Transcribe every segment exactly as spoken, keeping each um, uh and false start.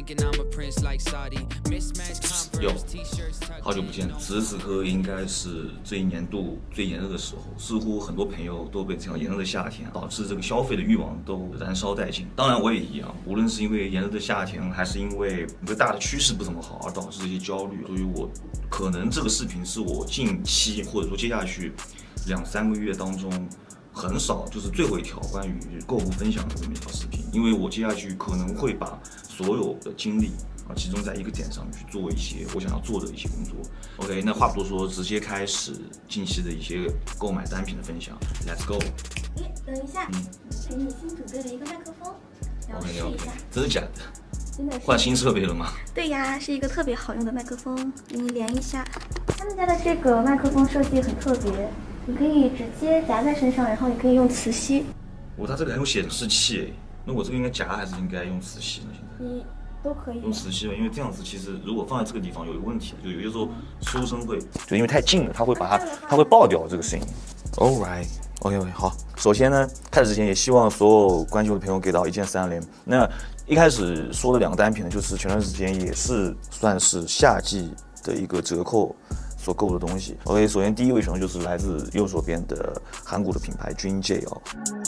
有，好久不见，此时此刻应该是这一年度最炎热的时候，似乎很多朋友都被这样炎热的夏天导致这个消费的欲望都燃烧殆尽。当然我也一样，无论是因为炎热的夏天，还是因为一个大的趋势不怎么好而导致这些焦虑，所以我可能这个视频是我近期或者说接下去两三个月当中很少，就是最后一条关于购物分享的这么一条视频，因为我接下去可能会把所有的精力啊集中在一个点上去做一些我想要做的一些工作。OK， 那话不多说，直接开始近期的一些购买单品的分享 ，Let's go。 哎，等一下，嗯，给你新准备了一个麦克风，然后试一下。 OK， 真的假的？ 真的是。 换新设备了吗？ 对呀，是一个特别好用的麦克风，给你连一下。他们家的这个麦克风设计很特别，你可以直接夹在身上，然后也可以用磁吸。 我、哦、它这个还有显示器哎，那我这个应该夹还是应该用磁吸呢？现在你都可以用磁吸吧，因为这样子其实如果放在这个地方有一个问题，就有些时候收声会，就因为太近了，它会把它它会爆掉这个声音。All right。OK OK 好，首先呢，开始之前也希望所有关注我的朋友给到一键三连。那一开始说的两个单品呢，就是前段时间也是算是夏季的一个折扣所购的东西。OK， 首先第一位选择就是来自右手边的韩国的品牌 Dreamj 哦。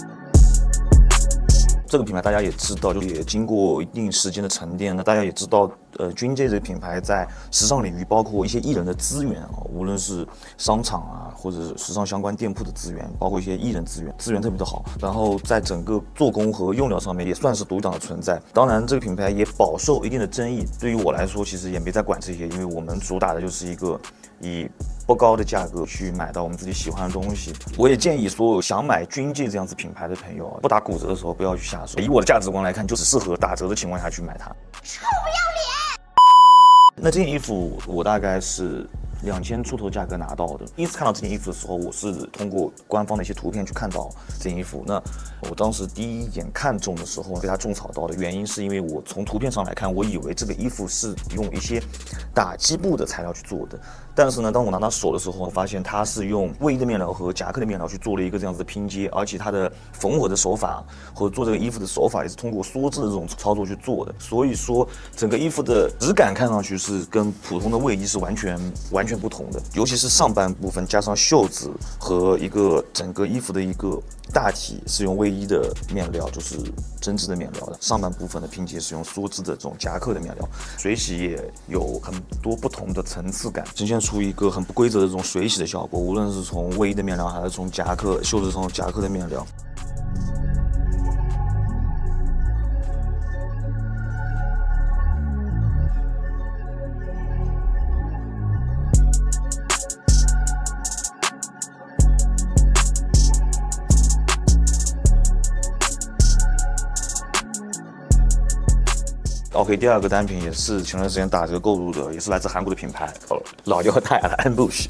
这个品牌大家也知道，就也经过一定时间的沉淀。那大家也知道，呃 ，Dreamj 这个品牌在时尚领域，包括一些艺人的资源啊，无论是商场啊，或者是时尚相关店铺的资源，包括一些艺人资源，资源特别的好。然后在整个做工和用料上面也算是独当的存在。当然，这个品牌也饱受一定的争议。对于我来说，其实也没在管这些，因为我们主打的就是一个以不高的价格去买到我们自己喜欢的东西。我也建议所有想买Dreamj这样子品牌的朋友，不打骨折的时候不要去下手。以我的价值观来看，就只适合打折的情况下去买它。 臭不要脸！ 那这件衣服我大概是两千出头价格拿到的。第一次看到这件衣服的时候，我是通过官方的一些图片去看到这件衣服。那我当时第一眼看中的时候被它种草到的原因，是因为我从图片上来看，我以为这个衣服是用一些打基布的材料去做的。但是呢，当我拿到手的时候，我发现它是用卫衣的面料和夹克的面料去做了一个这样子的拼接，而且它的缝合的手法或者做这个衣服的手法也是通过梭织的这种操作去做的。所以说，整个衣服的质感看上去是跟普通的卫衣是完全完全不同的，尤其是上半部分加上袖子和一个整个衣服的一个大体是用卫衣的面料，就是针织的面料的，上半部分的拼接是用梭织的这种夹克的面料，水洗也有很多不同的层次感，呈现出一个很不规则的这种水洗的效果，无论是从卫衣的面料还是从夹克袖子上夹克的面料。OK， 第二个单品也是前段时间打折购入的，也是来自韩国的品牌，哦，老掉大牙的 Ambush。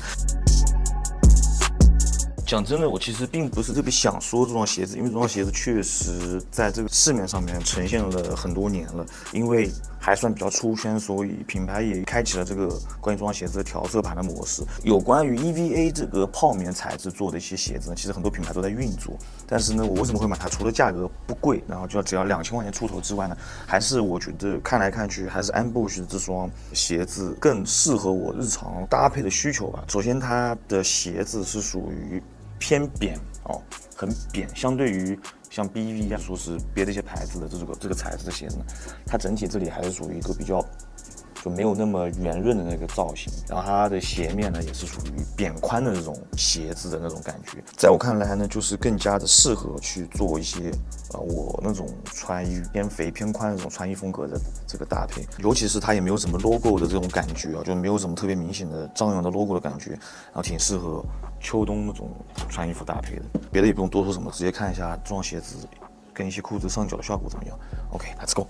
讲真的，我其实并不是特别想说这双鞋子，因为这双鞋子确实在这个市面上面呈现了很多年了，因为还算比较出圈，所以品牌也开启了这个关于这双鞋子的调色盘的模式。有关于 E V A 这个泡棉材质做的一些鞋子呢，其实很多品牌都在运作。但是呢，我为什么会买它？除了价格不贵，然后就要只要两千块钱出头之外呢，还是我觉得看来看去，还是 Ambush 这双鞋子更适合我日常搭配的需求吧。首先，它的鞋子是属于偏扁哦，很扁，相对于像 B V 啊，说是别的一些牌子的这个这个材质的鞋子呢，它整体这里还是属于一个比较就没有那么圆润的那个造型，然后它的鞋面呢也是属于扁宽的这种鞋子的那种感觉，在我看来呢，就是更加的适合去做一些呃我那种穿衣偏肥偏宽的这种穿衣风格的这个搭配，尤其是它也没有什么 logo 的这种感觉啊，就没有什么特别明显的张扬的 logo 的感觉，然后挺适合秋冬那种穿衣服搭配的。别的也不用多说什么，直接看一下这双鞋子跟一些裤子上脚的效果怎么样。OK，Let's go。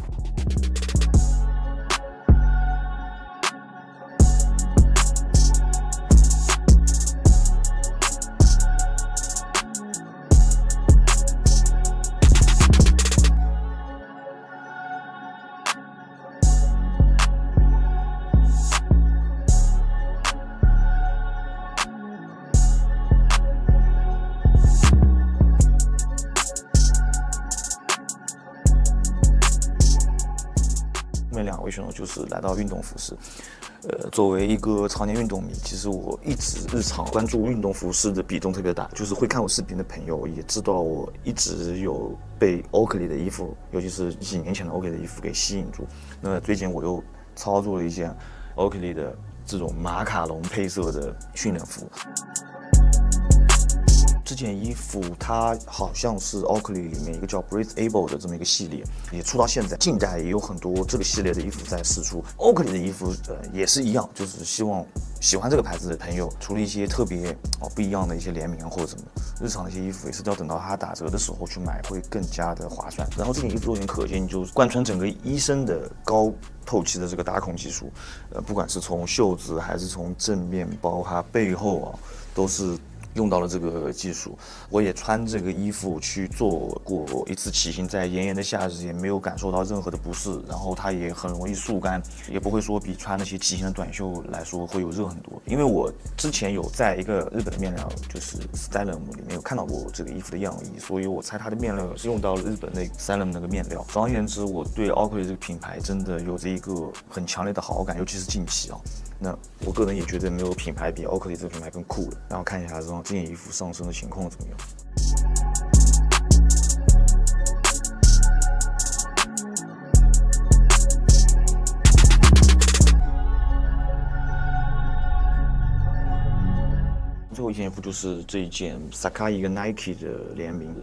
后面两位选手就是来到运动服饰。呃，作为一个常年运动迷，其实我一直日常关注运动服饰的比重特别大。就是会看我视频的朋友也知道，我一直有被 Oakley 的衣服，尤其是几年前的 Oakley 的衣服给吸引住。那最近我又操作了一件 Oakley 的这种马卡龙配色的训练服。这件衣服它好像是 Oakley 里面一个叫 Breathable 的这么一个系列，也出到现在，近代也有很多这个系列的衣服在试出。Oakley 的衣服呃也是一样，就是希望喜欢这个牌子的朋友，除了一些特别哦不一样的一些联名或者什么日常的一些衣服，也是要等到它打折的时候去买，会更加的划算。然后这件衣服肉眼可见就是贯穿整个衣身的高透气的这个打孔技术，呃，不管是从袖子还是从正面包它背后啊，都是用到了这个技术。我也穿这个衣服去做过一次骑行，在炎炎的夏日也没有感受到任何的不适，然后它也很容易速干，也不会说比穿那些骑行的短袖来说会有热很多。因为我之前有在一个日本的面料就是 Stylam 里面有看到过这个衣服的样衣，所以我猜它的面料是用到了日本那个 Stylam 那个面料。总而言之，我对 Oakley 这个品牌真的有着一个很强烈的好感，尤其是近期啊。那我个人也觉得没有品牌比 Oakley 这个品牌更酷了。然后看一下这这件衣服上身的情况怎么样。最后一件衣服就是这一件 Sacai 跟 Nike 的联名。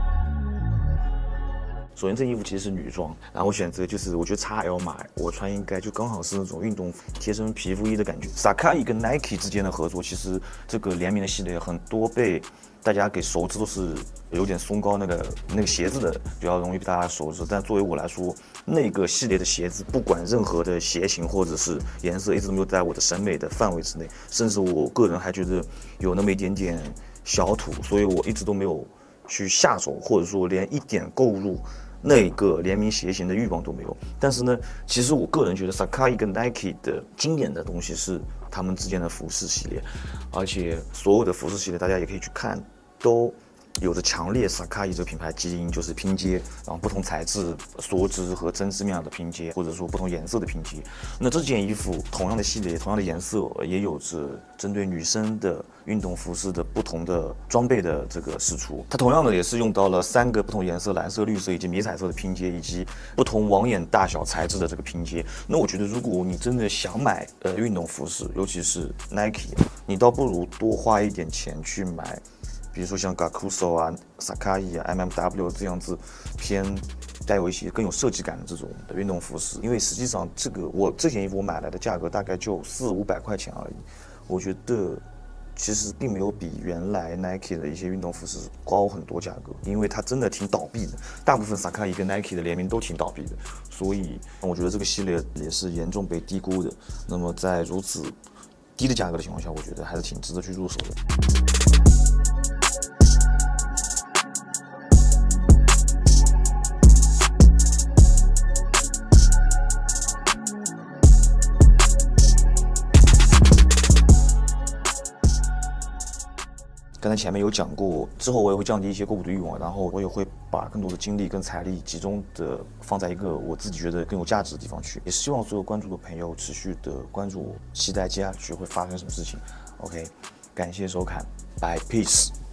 首先，这衣服其实是女装，然后我选择就是我觉得 X L 码，我穿应该就刚好是那种运动贴身皮肤衣的感觉。Sacai 跟 Nike 之间的合作，其实这个联名的系列很多被大家给熟知，都是有点松高那个那个鞋子的比较容易被大家熟知。但作为我来说，那个系列的鞋子，不管任何的鞋型或者是颜色，一直都没有在我的审美的范围之内，甚至我个人还觉得有那么一点点小土，所以我一直都没有去下手，或者说连一点购入那个联名鞋型的欲望都没有。但是呢，其实我个人觉得 Sacai 跟 Nike 的经典的东西是他们之间的服饰系列，而且所有的服饰系列大家也可以去看，都有着强烈 Sacai 这个品牌基因，就是拼接，然后不同材质、梭织和针织面料的拼接，或者说不同颜色的拼接。那这件衣服同样的系列、同样的颜色，也有着针对女生的运动服饰的不同的装备的这个试出。它同样的也是用到了三个不同颜色、蓝色、绿色以及迷彩色的拼接，以及不同网眼大小材质的这个拼接。那我觉得，如果你真的想买呃运动服饰，尤其是 Nike， 你倒不如多花一点钱去买。比如说像 Gakuso 啊、Sacai 啊、M M W 这样子偏带有一些更有设计感的这种的运动服饰，因为实际上这个我这件衣服我买来的价格大概就四五百块钱而已，我觉得其实并没有比原来 Nike 的一些运动服饰高很多价格，因为它真的挺倒闭的，大部分 Sacai 跟 Nike 的联名都挺倒闭的，所以我觉得这个系列也是严重被低估的。那么在如此低的价格的情况下，我觉得还是挺值得去入手的。刚才前面有讲过，之后我也会降低一些购物的欲望，然后我也会把更多的精力跟财力集中的放在一个我自己觉得更有价值的地方去。也希望所有关注的朋友持续的关注我，期待接下去会发生什么事情。OK， 感谢收看，拜 ，peace。